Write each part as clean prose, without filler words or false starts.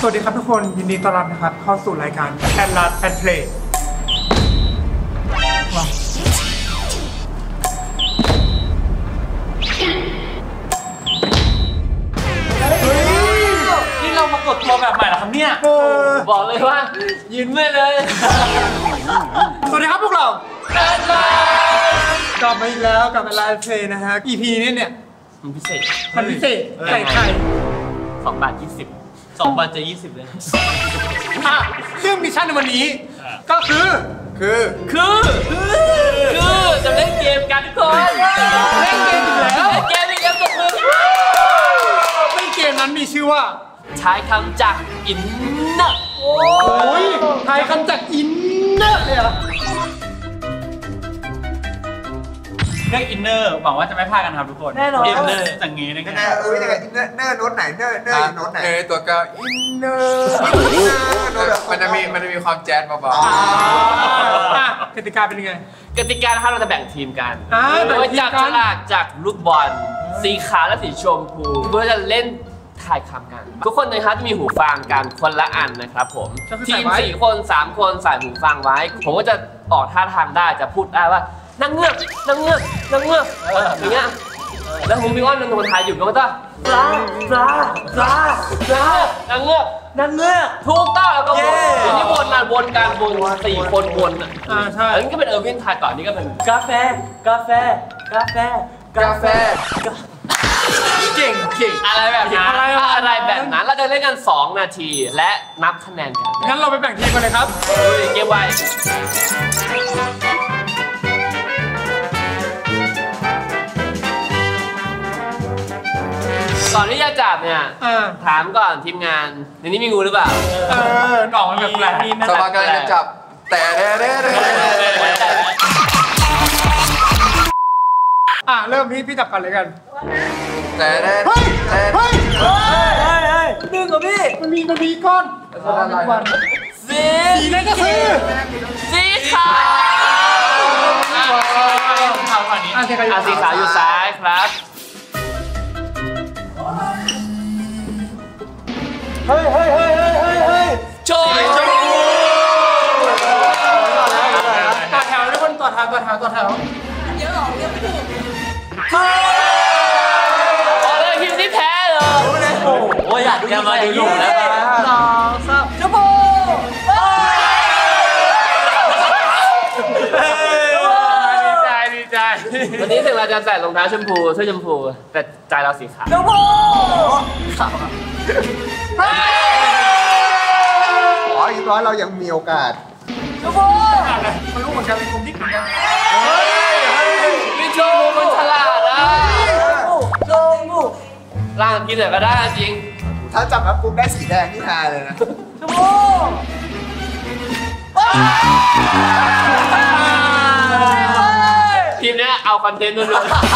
วัสดีครับทุกคนยินดีต้อนรับนะครับเข้าสู่รายการแอนลาดแอนเพลย์นี่เรามากดตัวแบบใหม่เหรอครับเนี่ยบอกเลยว่ายืนไม่เลยสวัสดีครับพวกเราแอนลากลับมาอีกแล้วกับแอนลาดเพลย์นะฮะ EP นี้เนี่ยมันพิเศษใส่ไข่ 2 บาท 20 2 บาทจะ20เลยซึ่งมิชชั่นในวันนี้ก็คือจะเล่นเกมกันทุกคนเล่นเกมอีกแล้วเกมอีกแล้วก็คือในเกมนั้นมีชื่อว่าทายคำจากอินเนอร์โอ้ยทายคำจากอินเนอร์เลยอ่ะเรื่องอินเนอร์หวังว่าจะไม่พลาดกันครับทุกคนแน่นอนอินเนอร์อย่างงี้นะยังไงอินเนอร์โน้ตไหนเนอร์โน้ตไหนตัวก็อินเนอร์มันจะมีความแจ๊สเบาๆกติกาเป็นยังไงกติกานะครับเราจะแบ่งทีมกันโดยจับฉลากจากลูกบอลสีขาวและสีชมพูเพื่อจะเล่นทายคำกันทุกคนนะครับจะมีหูฟังกันคนละอันนะครับผมทีม4 คน 3 คนใส่หูฟังไว้ผมก็จะออกท่าทางได้จะพูดได้ว่านั่งเงือกอย่างเงี้ยแล้วผมพี่อ้อนเป็นคนไทยอยู่ก็จะปลานั่งเงือกถูกต้องแล้วก็วนนี่วนกัน4 คนวนใช่อันนี้ก็เป็นเออร์วินไทยก่อนนี่ก็เป็นกาแฟเก่งอะไรแบบนั้นเราจะเล่นกัน2 นาทีและนับคะแนนกันงั้นเราไปแบ่งทีมกันเลยครับเกมไวก่อนที่จะจับเนี่ยถามก่อนทีมงานในนี้มีงูหรือเปล่าหนองมันแบบแปลกสบายกันจะจับแต่เริ่มพี่จับกันเลยกันแต่เฮ้ยดึงกับพี่มันมีก้อนสีนั่นก็คือสีขาวสีขาวอยู่ซ้ายครับเฮ้ยโชว์ต่อแถวทุกคนต่อแถวเดี๋ยวไม่ถูกเลยทีมที่แพ้เลยโอ้ยอยากมาดูอยู่แล้ว2 3ชั่วโมงดีใจวันนี้ถึงเราจะใส่รองเท้าชมพูเสื้อชมพูแต่ใจเราสีขาวชั่วโมงอีกร้อยเรายังมีโอกาสชั่วโมงมันรู้เหมือนกันเป็นกลุ่มที่เหมือนกันพี่โจมันฉลาดนะล่างกินเหนือก็ได้จริงถ้าจับแล้วปุ๊บได้สีแดงนี่ฮาเลยนะชั่วโมงทีมนี้เอาคอนเทนต์ล้วน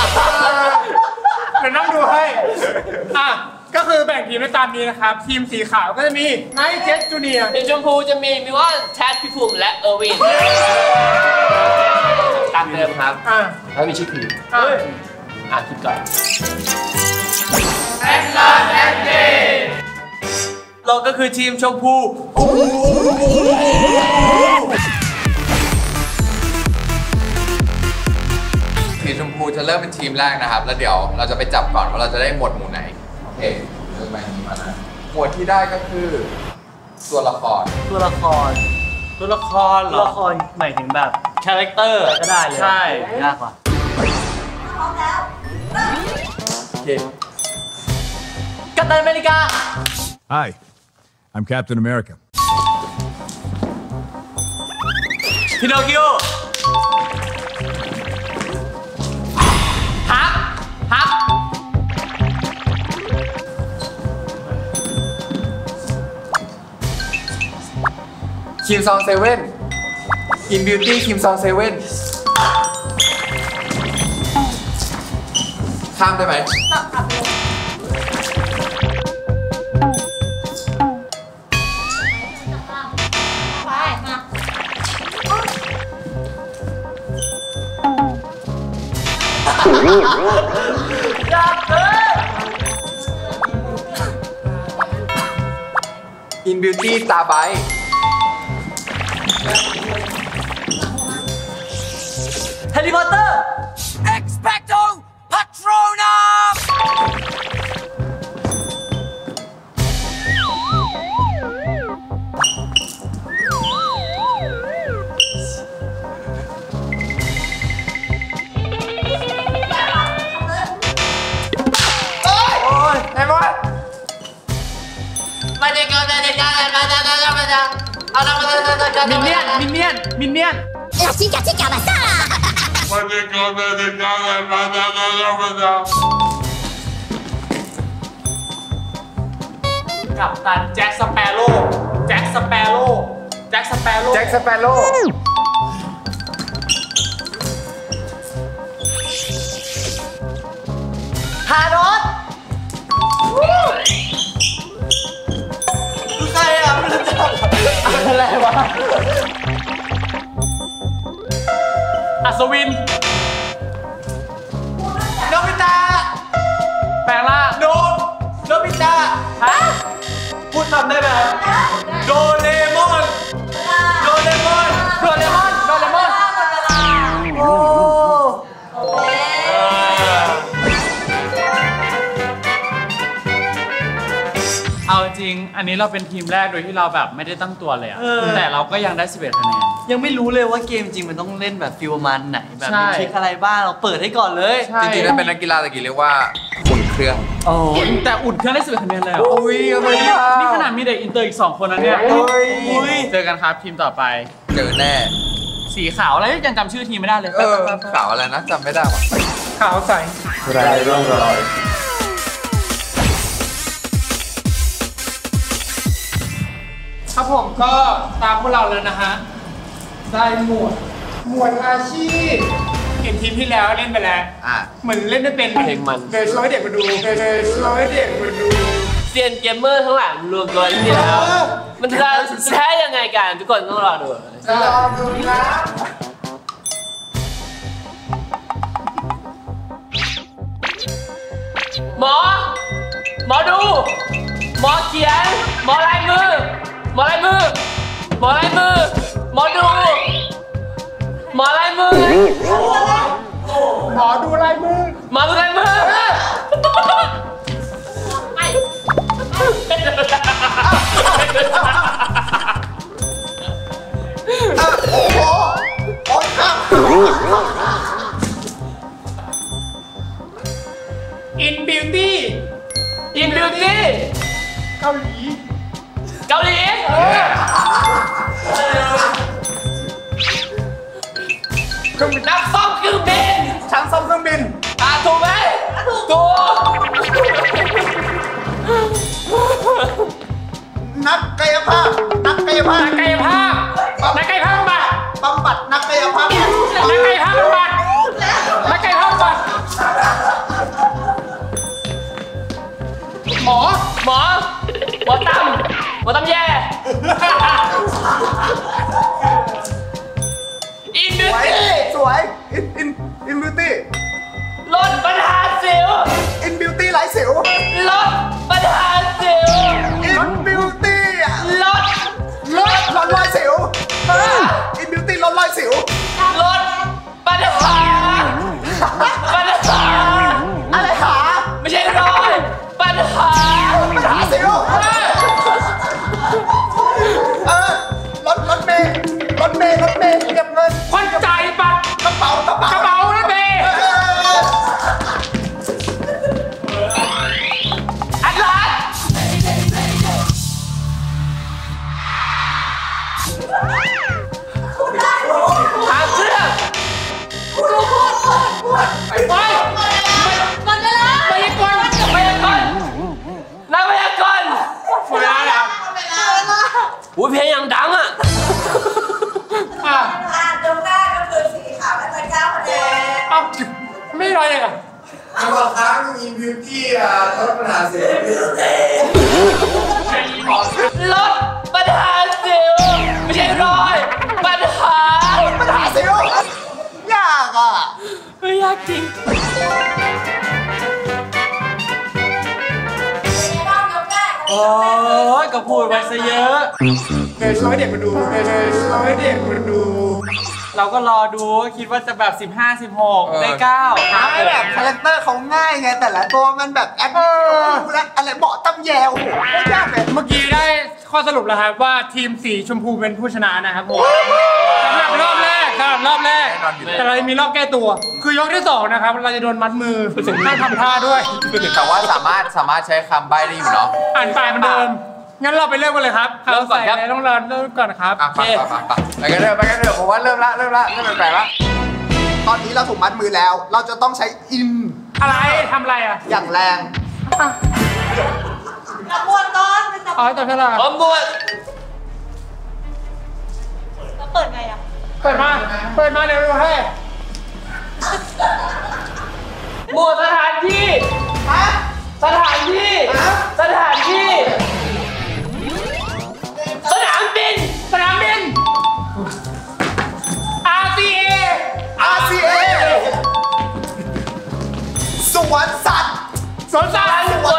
เดี๋ยวนั่งดูให้ก็คือแบ่งทีมได้ตามนี้นะครับทีมสีขาวก็จะมีไนท์เจ็ตจูเนียร์ทีมชมพูจะมีมิวอนแชทพี่ภูมิและเออร์วินตามเดิมครับแล้วมีชื่อทีมคิดก่อนแอนลาแอนเดเราก็คือทีมชมพูทีมชมพูจะเริ่มเป็นทีมแรกนะครับแล้วเดี๋ยวเราจะไปจับก่อนว่าเราจะได้หมวดหมู่ไหนโอเคเริ่มไปนี้มานะหมวดที่ได้ก็คือตัวละครเหรอตัวละครหมายถึงแบบคาแรคเตอร์ก็ได้เลยใช่ยากกว่าพร้อมแล้วโอเคกัปตันอเมริกา Hi I'm Captain America พินอคคิโอฮักคิมซองเซเว่นอินบิวตี้คิมซองเซเว่นข้ามได้ไหม In Beauty ตาไบแฮร์รี่พอตเตอร์ Expecto Patronum มินเนี่ยน Chica chica basara กับตันแจ็คสเปโร่แจ็คสเปโร่แจ็คสเปโร่แจ็คสเปโร่ฮารอสคือใครอ่ะไม่รู้จักอะไรวะอัศวินโนบิตะแปลงร่างโนบิตะฮะพูดคำได้ไหมครับโดเรมอนโดเรมอนโดเรมอนโอ้เอาจริงอันนี้เราเป็นทีมแรกโดยที่เราแบบไม่ได้ตั้งตัวเลยอะแต่เราก็ยังได้11คะแนนยังไม่รู้เลยว่าเกมจริงมันต้องเล่นแบบฟิลประมาณไหนแบบใช่มีทริคอะไรบ้างเราเปิดให้ก่อนเลยจริงๆถ้าเป็นนักกีฬาตะกี้เรียกว่าอุ่นเครื่องโอ้แต่อุ่นเครื่องได้11คะแนนเลยเหรออุ้ยอะไรอ่ะนี่ขนาดมีเด็กอินเตอร์อีก2คนนะเนี่ยเจอกันครับทีมต่อไปเจอแน่สีขาวอะไรยังจำชื่อทีมไม่ได้เลยสาวอะไรนะจำไม่ได้ว่ะขาวใสไรร่องรอยครับผมก็ตามพวกเราแล้วนะฮะได้หมวดอาชีพเห็นทีมที่แล้วเล่นไปแล้วอ่ะเหมือนเล่นได้เป็นเพลงมันเลยช่วยเด็กมาดูเลยช่วยเด็กมาดูเซียนเกมเมอร์ทั้งหลังรวมตัวที่แล้ว มันจะแพ้ยังไงกันทุกคนต้องรอดูจะลองดูนะหมอดู หมอเขียน หมอลายมือ หมอลายมือ หมอลายมือ หมอดู หมอลายมือหมอดูลายมือหมอดูลายมือโอ้โหโอ๊ยครับอินบิวตี้อินบิวตี้เกาหลีเกาหลีนักซ่อมเครื่องบินช่างซ่อมเครื่องบินถูกไหมถูกนักกายภาพ นักกายภาพนักกายภาพนักกายภาพบำบัดบำบัดนักกายภาพนักกายภาพบำบัดนักกายภาพบำบัดหมอหมอตำแย่อินบิวสวยตี้สวย อินบิวตี้ลดปัญหาสิวอินบิวตี้ไร้สิวลดปัญหาสิวอินบิวตี้ลดลดรอยสิว อินบิวตี้ลดรอยสิวลดปัญหาอะไรหาไม่ใช่รอยปัญหาสิวรถเมย์เก็บเงินคนจ่ายบัตรกระเป๋ากระเป๋ารถเมล์อัดลาสหางเครื่องไปมันจะแล้วพยากรณ์นักพยากรณ์หมดเวลาแล้วอุ้ยเพลงอย่างดังอ่ะอ่ะจงได้ก็คือสีขาวและจะ9คะแนนเอ้าไม่รอยเลยอ่ะบางครั้งอินบิวตี้ลดปัญหาสิวลดปัญหาสิวไม่ใช่รอยปัญหาสิวยากอ่ะไม่ยากจริงบ้างยกได้โอ้ยก็พูดไปซะเยอะเลยช่วยเด็กมาดูเลยช่วยเด็กมาดูเราก็รอดูคิดว่าจะแบบ15 16ได้9 ไม่แบบคาแรคเตอร์เขาง่ายไงแต่ละตัวมันแบบแอปดูแล้วอะไรเบาะตั้มแยวโอ้โหไม่ยากเลยเมื่อกี้ได้ข้อสรุปแล้วครับว่าทีมสีชมพูเป็นผู้ชนะนะครับผมสำหรับรอบแรกแต่เราจะมีรอบแก้ตัว คือยกที่2นะครับเราจะโดนมัดมือต้องทำท่าด้วยแต่ว่าสามารถใช้คำใบ้ได้อยู่เนาะอ่านปากเหมือนเดิมงั้นเราไปเริ่มกันเลยครับเริ่มก่อนครับใส่ะไต้องเริ่มก่อนครับอ่ะไปกันเถอะผมว่าเริ่มละเริ่มแปลกๆละตอนนี้เราถูกมัดมือแล้ว เราจะต้องใช้อินอะไรทำอะไรอ่ะอย่างแรงจับบวนก่อนเป็นจับเอาให้ตัวเท่าไหร่พร้อมบวชแล้วเปิดไงอ่ะเปิดมาเดี๋ยวดูให้บวชสถานที่สถานที่สนามบิน RCA สวนสัตว์สวนสัตว์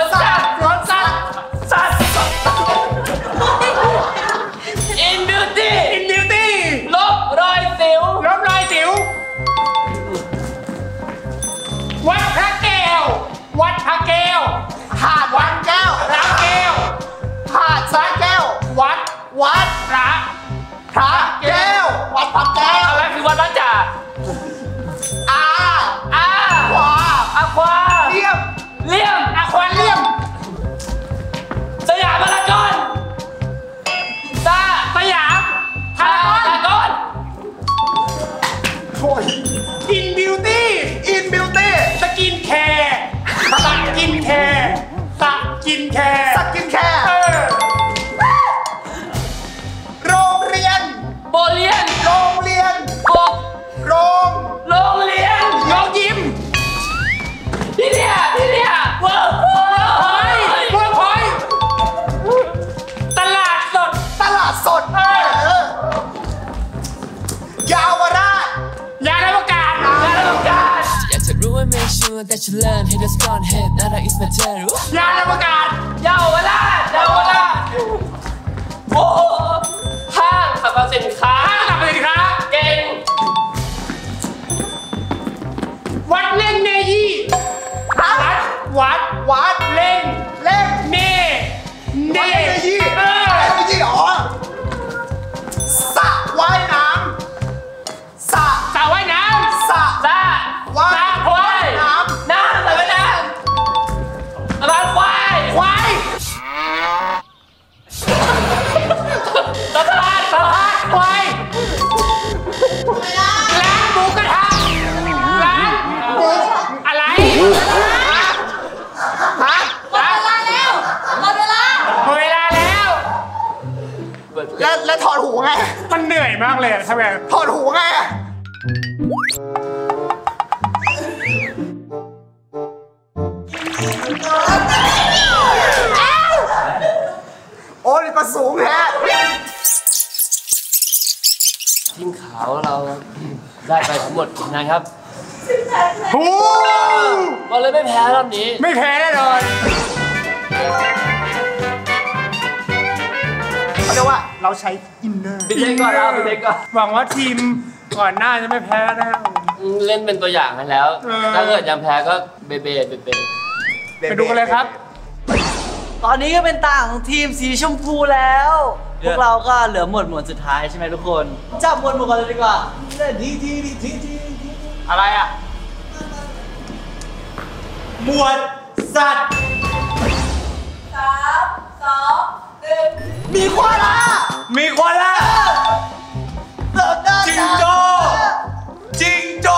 In beauty ลบรอยสิวรอบลายติ๋ววัดพระแก้วหาดวัดแก้วพระแก้วหาดสระแก้ววัดพระแก้ว วัดพระแก้วอะไรคือวัดบ้านจ่าอาขวาอะควาเรียบเลี่ยมอะควาเลี่ยมสยามพารากอนสยามพารากอนโอ้ย In Beauty อินบิวตี้สกินแคร์สกินแคร์สกินแคร์ โรงเรียนโบเลียนโรงเรียนโบโรงโรงเรียนยกยิ้มที่เนี่ยเวิร์กพอยต์เวิร์กพอยต์ตลาดสดตลาดสดเยาวราชยานอวกาศอยากจะรู้ว่า make sure that you learn hey just gone head that is my turn ยานอวกาศเยาวราชโอ้ห้างสรรพสินค้าห้างสรรพสินค้าเก่งวัดเล่งเนยี่วัดเล่งเนวัดเนยี่เออเนยี่เหรอสระว่ายน้ำสระสระว่ายน้สระซาว่ายควายน้น้ำแต่ไม่น้ำสะพานควายำควายสะพานควายร้านหมูกระทะร้านหมูอะไรฮะหมดเวลาแล้วหมดเวลาหมดเวลาแล้วแล้วถอดหูไงมันเหนื่อยมากเลยอะทำไมถอดหูไงโอ้ยก็สูงแท้ทีมขาวเราได้ไปทั้งหมดนะครับโอ้ก็เลยไม่แพ้รอบนี้ไม่แพ้แน่นอนเขาเรียกว่าเราใช้อินเนอร์ปิดเทคก่อนเราปิดเทคก่อนหวังว่าทีมก่อนหน้าจะไม่แพ้นะเล่นเป็นตัวอย่างให้แล้ว ถ้าเกิดยังแพ้ก็เบเบไปดูกันเลยครับตอนนี้ก็เป็นตาของทีมสีชมพูแล้ว พวกเราก็เหลือหมวดสุดท้ายใช่ไหมทุกคนจับหมวดกันเลยดีกว่าทีอะไรอ่ะหมวดสัตว์ 3 2 1 มีควาล่ามีคนละจิงโจ้จิงโจ้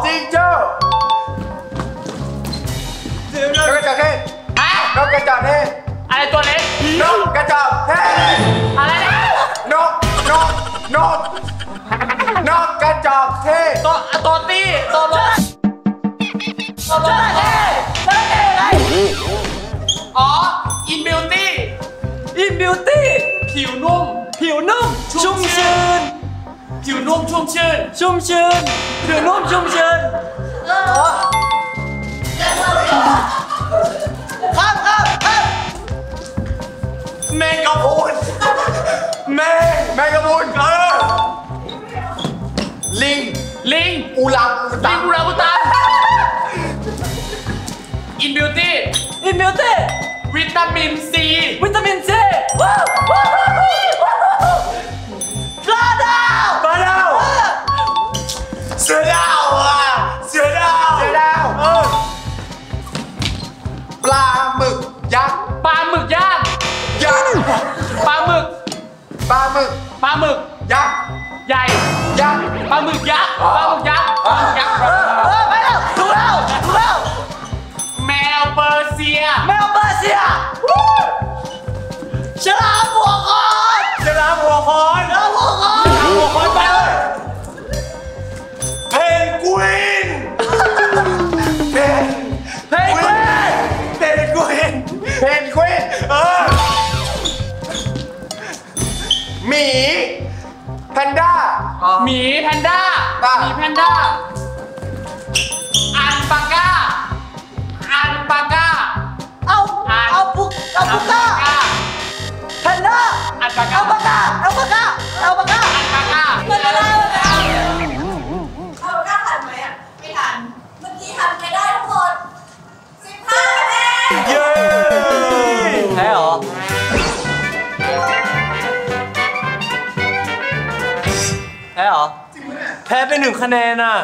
นกกระจอกเทศนกกระจอกเทศอะไรตัวเล็กนกกระจอกเทศอะไรนะนกกระจอกเทศตัวตี้ตัวรถตัวรถเท่อะไรอ๋อ In Beauty ผิวนุ่มชุ่มชื้นผิวนุ่มชุ่มชื่นผิวนุ่มชุ่มชื้นข้ามแมงกะพรุนแมงกะพรุนลิงอูรังอุตังอินบิวตี้อินบิวตี้วิตามินซีวิตามินซีว้าวปลาดาวเสือดาวปลาหมึกยักษ์ปลาหมึกย่าง ปลาหมึกยักษ์ใหญ่ ปลาหมึกยักษ์ไปแล้วถูกแล้วแมวเปอร์เซียฉลามหัวคอนไปเลยเพนกวินหมีแพนด้าหมีแพนด้า อัลปาก้าเอาปุก้าแพนด้าอัลปาก้าอัลปาก้าหมดเวลาเอากล้าทันไหมอ่ะไม่ทันเมื่อกี้ทำไปได้ทั้งหมด15 คะแนนเย้แพ้เหรอแพ้ไป1 คะแนนอ่ะ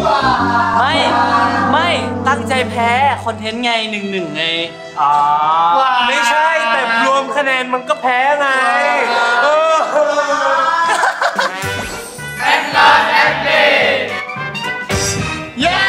ไม่ตั้งใจแพ้คอนเทนต์ไง1-1ไงไม่ใช่แต่รวมคะแนนมันก็แพ้ไงเย้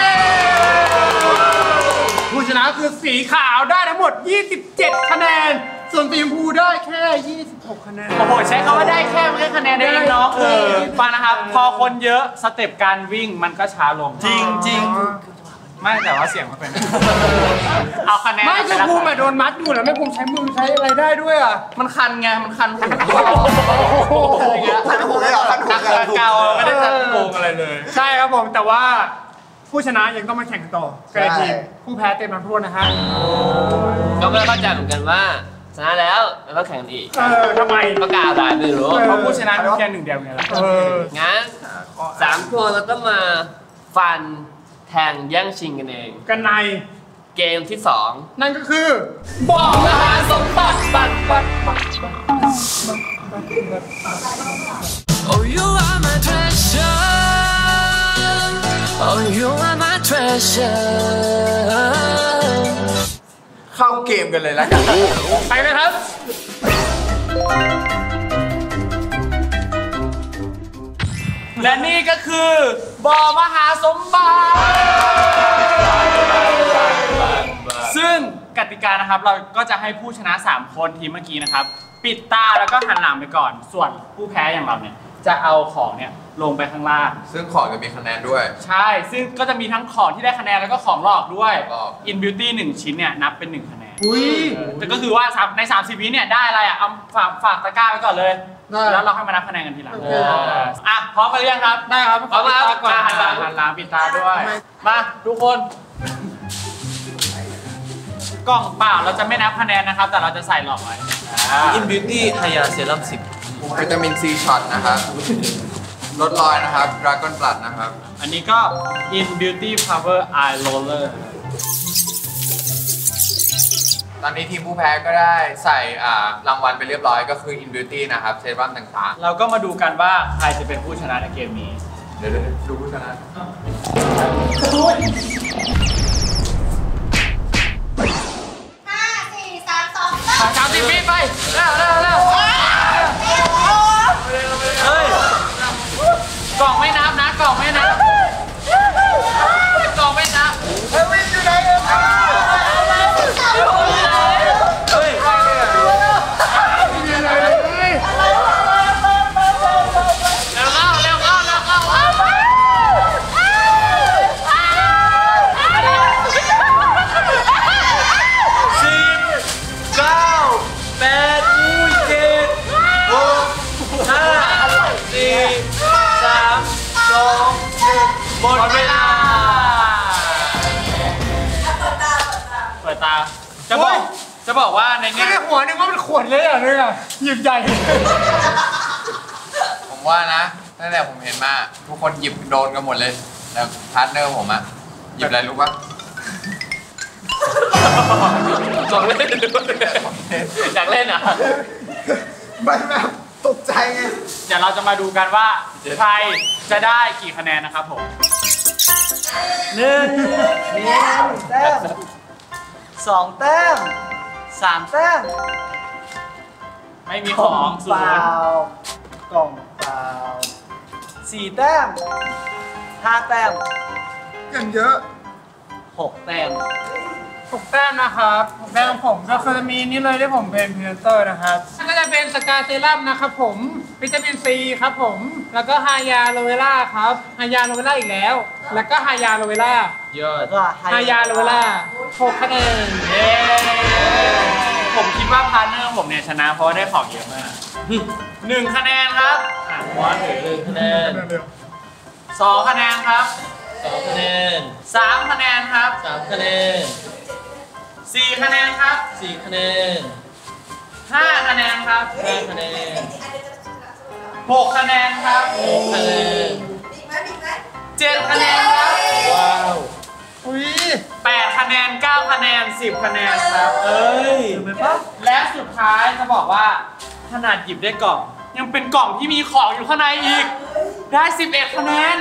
ผู้ชนะคือสีขาวได้ทั้งหมด27 คะแนนส่วนสีชมพูได้แค่26 คะแนนโอ้โหใช้คำว่าได้แค่ไม่ใช่คะแนนได้เองเนาะฟังนะครับพอคนเยอะสเต็ปการวิ่งมันก็ช้าลงจริงไม่แต่ว่าเสียงมันเป็นเอาคะแนนไม่คือภูมิโดนมัดอยู่แล้วไม่ภูมิใช้มือใช้อะไรได้ด้วยอ่ะมันคันไงมันคันหูคันหูเลยเหรอคันหูเก่าไม่ได้จัดโกงอะไรเลยใช่ครับผมแต่ว่าผู้ชนะยังต้องมาแข่งต่อกับทีมผู้แพ้เต็มน้ำท่วมนะฮะก็ไม่เข้าใจเหมือนกันว่าชนะแล้วต้องแข่งกันอีกทำไมประกาศอะไรไม่รู้เพราะผู้ชนะมีแค่1 เดียวไงล่ะงั้น3 คนเราต้องมาฟันแข่งแย่งชิงกันเองกันในเกมที่ 2 นั่นก็คือบอกมหาสมบัติบัตร Oh you are my treasure Oh you are my treasure เข้าเกมกันเลยแล้วกันไปเลยครับและนี่ก็คือบ่อมหาสมบัติซึ่งกติกานะครับเราก็จะให้ผู้ชนะ3 คนทีมเมื่อกี้นะครับปิดตาแล้วก็หันหลังไปก่อนส่วนผู้แพ้อย่างเราเนี่ยจะเอาของเนี่ยลงไปข้างล่างซึ่งของจะมีคะแนนด้วยใช่ซึ่งก็จะมีทั้งของที่ได้คะแนนแล้วก็ของหลอกด้วยหลอก In Beauty 1 ชิ้นเนี่ยนับเป็น1 คะแนนแต่ก็คือว่าใน30 วิเนี่ยได้อะไรอ่ะเอาฝากตะกร้าไว้ก่อนเลยแล้วเราค่อยมานับคะแนนกันทีหลังอ่ะพร้อมกันหรือยังครับได้ครับพร้อมแล้วก่อนหันหลังปิดตาด้วยมาทุกคนกล่องเปล่าเราจะไม่นับคะแนนนะครับแต่เราจะใส่หลอกไว้ In Beauty ไฮยาเซรั่ม10 วิตามินซีช็อตนะครับลดรอยนะครับ Dragon Blood นะครับอันนี้ก็ In Beauty Power Eye Roller ตอนนี้ทีมผู้แพ้ก็ได้ใส่รางวัลไปเรียบร้อยก็คือ In Beauty นะครับเซรั่มต่างๆเราก็มาดูกันว่าใครจะเป็นผู้ชนะในเกมนี้เดี๋ยวดูผู้ชนะ 30 วิไปเร็วกล่องไม่นับนะกล่องไม่นับวิ่งอยู่ไหนหมดเวลาเปิดตาจะจะบอกว่าในก็เนี้ยในหัวนึกว่ามันขวดเลยอ่ะเลยอ่ะหยิบใหญ่ผมว่านะตั้งแต่ผมเห็นมาทุกคนหยิบโดนกันหมดเลยแต่พาร์ทเนอร์ผมอะหยิบอะไรรู้ปะของเล่นอยากเล่นอ่ะไม่แบบตกใจไงเดี๋ยวเราจะมาดูกันว่าใครจะได้กี่คะแนนนะครับผม 1 แต้ม 2 แต้ม 3 แต้มไม่มีของเปศูนล่าย์กล่องเปล่า 4 แต้ม 5 แต้มอย่างเยอะ 6 แต้ม 6 แต้มนะครับ6แต้มของผมก็คือจะมีนี่เลยที่ผมเป็นพรีเซนเตอร์นะครับก็จะเป็นสกาเซรั่มนะครับผมวิตามินซีครับผมแล้วก็ฮายาโลเวล่าครับฮายาโลเวล่าอีกแล้วแล้วก็ฮายาโลเวล่าเยอะแล้วก็ฮายาโลเวล่า6คะแนนเย้ผมคิดว่าพาร์ทเนอร์ผมเนี่ยชนะเพราะว่าได้ของเยอะมาก 1 คะแนนครับหัวถือ 1 คะแนน 2 คะแนนครับ 2 คะแนน 3 คะแนนครับ 3 คะแนน 4 คะแนนครับ 4 คะแนน 5 คะแนนครับ 5 คะแนน 6 คะแนนครับ 6 คะแนน 7 คะแนนครับว้าวอุ้ย 8 คะแนน 9 คะแนน 10 คะแนนครับเอ้ยและสุดท้ายจะบอกว่าขนาดหยิบได้กล่อง ยังเป็นกล่องที่มีของอยู่ข้างในอีก ได้ 11 คะแนน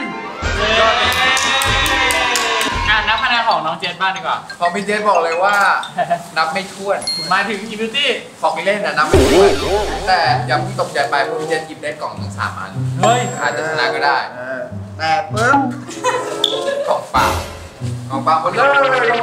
นับคะแนนของน้องเจสบ้างดีกว่าพอพี่เจสบอกเลยว่า นับไม่ถ้วนมาถึงอีบิวตี้ของเล่นอะนับไม่ถ้วนแต่อย่าเพิ่งตกใจไปเพราะพี่เจสหยิบได้กล่องถึง3 อันเฮ้ยอาจจะชนะก็ได้แต่ปึ๊บกล่องเปล่าหมดเลย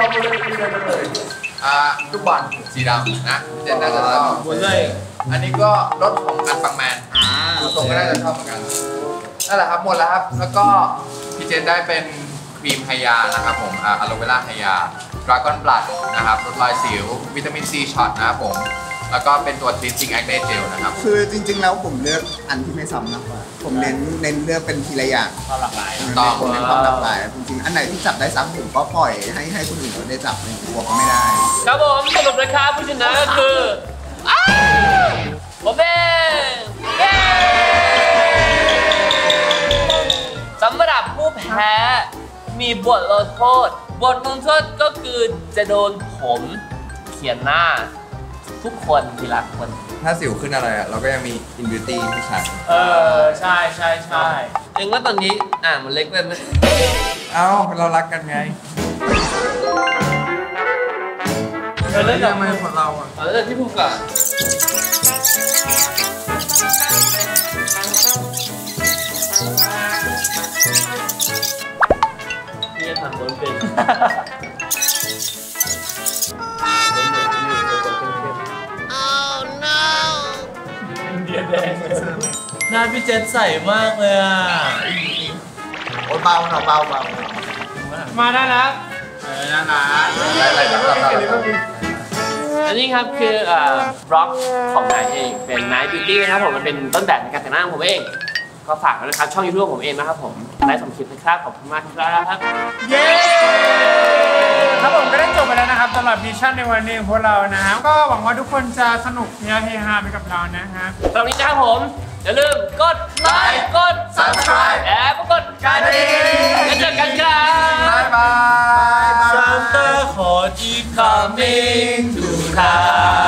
ลูกบอลสีดำนะพี่เจสน่าจะชอบหมดเลยอันนี้ก็รถของอันปังแมนดูทรงก็น่าจะชอบเหมือนกันนั่นแหละครับหมดแล้วครับแล้วก็พี่เจสได้เป็นครีมไฮยานะครับผมอะโลเวล่าไฮยาดราก้อนบลัดนะครับลดรอยสิววิตามินซีช็อตนะครับผมแล้วก็เป็นตัว cleansing acne gel นะครับคือจริงๆแล้วผมเลือกอันที่ไม่ซ้ำมากกว่าผมเน้นเลือกเป็นทีละอย่างความหลากหลายผมเน้นความหลากหลายจริงๆอันไหนที่จับได้ซ้ำผมก็ปล่อยให้คนอื่นเขาได้จับเลยผมก็ไม่ได้ครับผมสรุปนะครับผู้ชนะก็คือผมเองเย้สำหรับผู้แพ้มีบทลงโทษก็คือจะโดนผมเขียนหน้าทุกคนทีละคนถ้าสิวขึ้นอะไรอะเราก็ยังมี in beauty ให้ใช้ใช่ใช่ใช่เองว่าตอนนี้มันเล็กไปไหมเอ้าเรารักกันไงเล่นกับทำไมคนเราอะเล่นที่พูดก่อนนี่ทำโดนเป็นหน้าพี่เจนใสมากเลยอ่ะโอ้เบาหน่อยเบามาได้แล้วน่ารักอันนี้ครับคือบล็อกของนายเองเป็น Night Beauty นะครับผมมันเป็นต้นแบบในการแต่งหน้าของผมเองก็ฝากด้วยนะครับช่อง YouTube ของผมเองนะครับผมนายสมคิดนะครับขอบคุณมากครับเย้ครับผมก็ได้จบไปแล้วนะครับสำหรับมิชชั่นในวันนี้ของพวกเรานะครับก็หวังว่าทุกคนจะสนุกเฮฮาไปกับเรานะครับตอนนี้นะครับผมอย่าลืมกดไลค์กด Subscribe และกดกระดิ่งแล้วเจอกันครับบ๊ายบาย Santa ขอที่ coming to town